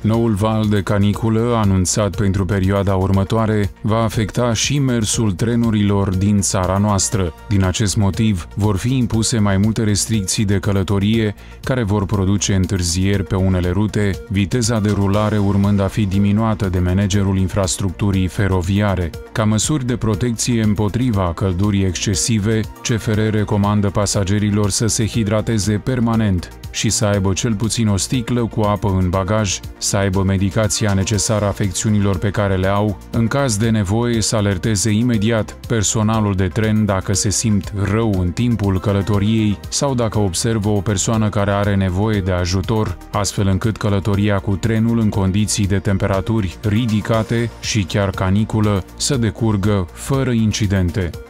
Noul val de caniculă, anunțat pentru perioada următoare, va afecta și mersul trenurilor din țara noastră. Din acest motiv, vor fi impuse mai multe restricții de călătorie, care vor produce întârzieri pe unele rute, viteza de rulare urmând a fi diminuată de managerul infrastructurii feroviare. Ca măsuri de protecție împotriva căldurii excesive, CFR recomandă pasagerilor să se hidrateze permanent și să aibă cel puțin o sticlă cu apă în bagaj, să aibă medicația necesară afecțiunilor pe care le au, în caz de nevoie să alerteze imediat personalul de tren dacă se simt rău în timpul călătoriei sau dacă observă o persoană care are nevoie de ajutor, astfel încât călătoria cu trenul în condiții de temperaturi ridicate și chiar caniculă să decurgă fără incidente.